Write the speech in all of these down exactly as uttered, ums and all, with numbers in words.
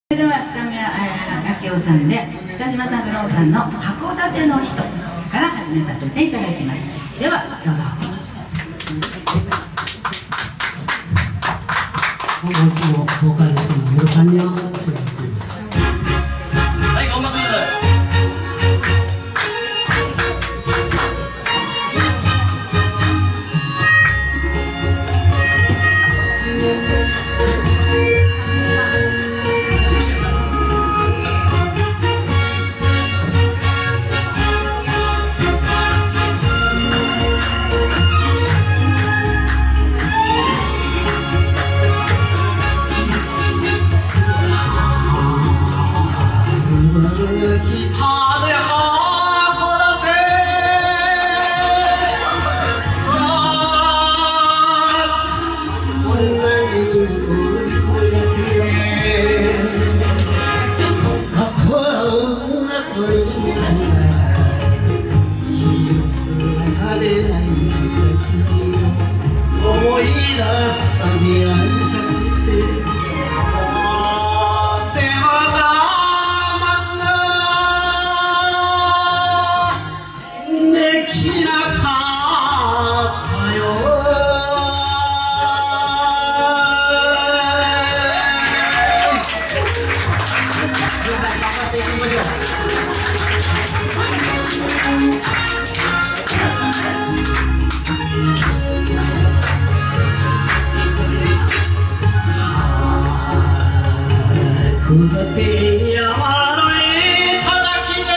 それでは北宮明夫さんで北島三郎さんの函館の人から始めさせていただきます。ではどうぞ。 本日もボーカリストのムロさんにはお世話になっています。 はい、頑張ってください。 思い出すたび会いたくて手は我慢ができなかったよ。頑張っていきましょう。下って山の頂で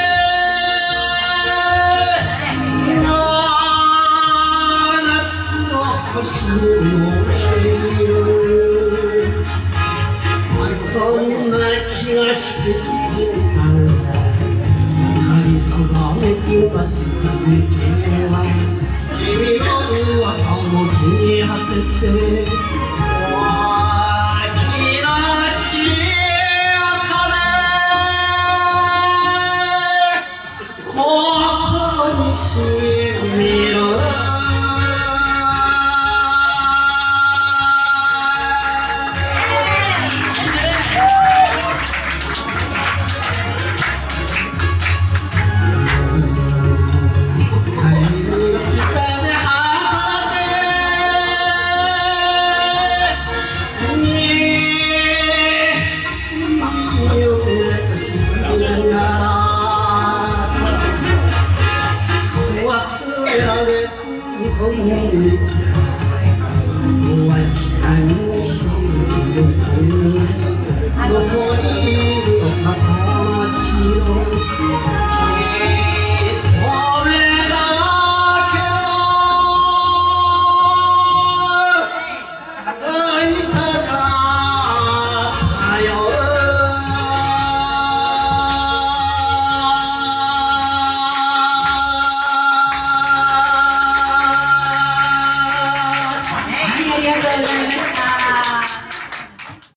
夏の星を見る。そんな気がしてきたんだ。明かりさざめてばつかけては君の噂を気に果てて